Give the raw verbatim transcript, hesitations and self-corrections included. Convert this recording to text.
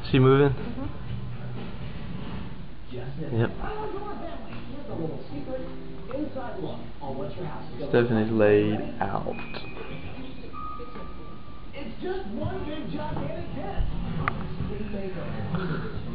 She moving? Mm-hmm. Yep. Stephanie's laid out. It's just one big gigantic tent.